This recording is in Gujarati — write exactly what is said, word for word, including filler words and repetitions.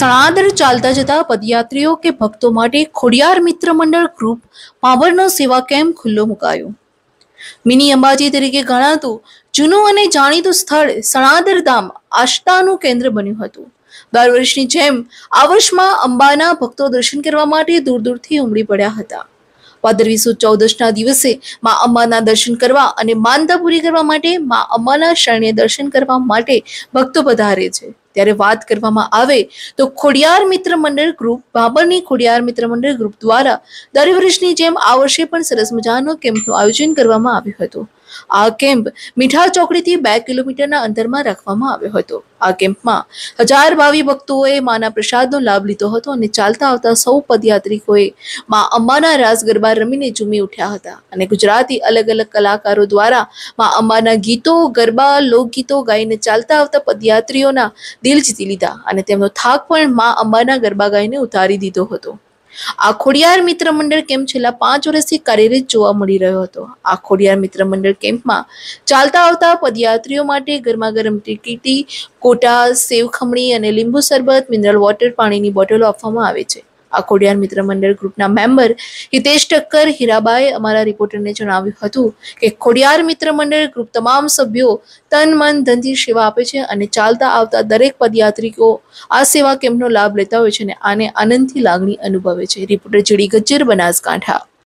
સણાદર ચાલતા જતા પદયાત્રીઓ કે ભક્તો માટે ખોડિયાર મિત્ર મંડળ ગ્રુપ પાવરનો સેવા કેમ્પ ખુલ્લો મુકાયો। મિની અંબાજી તરીકે ગણાતું જૂનું અને જાણીતું સ્થળ સણાદર ધામ આસ્થાનું કેન્દ્ર બન્યું હતું। દર વર્ષની જેમ આ વર્ષમાં અંબાના ભક્તો દર્શન કરવા માટે દૂર દૂરથી ઉમટી પડ્યા હતા। ભાદરવી સુદ ચૌદશના દિવસે માં અંબાના દર્શન કરવા અને માનતા પૂરી કરવા માટે માં અંબાના શરણે દર્શન કરવા માટે ભક્તો પધારે છે। ત્યારે વાત કરવામાં આવે તો ખોડિયાર મિત્ર મંડળ ગ્રુપ ભાભરની ખોડિયાર મિત્ર મંડળ ગ્રુપ દ્વારા દર વર્ષની જેમ આ વર્ષે પણ સરસ મજાનો કેમ્પનું આયોજન કરવામાં આવ્યું હતું। આ કેમ્પ મીઠા ચોકડીથી બે કિલોમીટરના અંતરમાં રાખવામાં આવ્યો હતો। આ કેમ્પમાં હજાર ભાવિ ભક્તોએ માના પ્રસાદનો લાભ લીધો હતો અને ચાલતા આવતા સૌ પદયાત્રિકોએ માં અંબાના રાસ ગરબા રમીને ઝૂમી ઉઠ્યા હતા અને ગુજરાતી અલગ અલગ કલાકારો દ્વારા માં અંબાના ગીતો ગરબા લોકગીતો ગાઈને ચાલતા આવતા પદયાત્રીઓના દિલ જીતી લીધા અને તેમનો થાક પણ માં અંબાના ગરબા ગાઈને ઉતારી દીધો હતો। આ ખોડિયાર મિત્ર મંડળ કેમ્પ છેલ્લા પાંચ વર્ષથી કાર્યરત જોવા મળી રહ્યો હતો। આ ખોડિયાર મિત્ર મંડળ કેમ્પમાં ચાલતા આવતા પદયાત્રીઓ માટે ગરમા ગરમ ટિકિટી કોટા સેવ ખમણી અને લીંબુ શરબત મિનરલ વોટર પાણીની બોટલો આપવામાં આવે છે। આ ખોડિયાર મિત્ર મંડળ ગ્રુપના મેમ્બર હિતેશ ઠક્કર હીરાબાએ અમારા રિપોર્ટરને જણાવ્યું હતું કે ખોડિયાર મિત્ર મંડળ ગ્રુપ તમામ સભ્યો તન મન ધનથી સેવા આપે છે અને ચાલતા આવતા દરેક પદયાત્રીકો આ સેવા કેમ્પનો લાભ લેતા હોય છે અને આને આનંદથી લાગણી અનુભવે છે। Reporter GD Gajjar, Banaskantha.